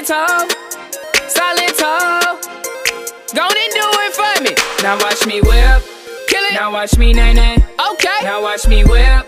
Silento, silento. Go and do it for me. Now watch me whip. Kill it. Now watch me nay nay. Okay. Now watch me whip.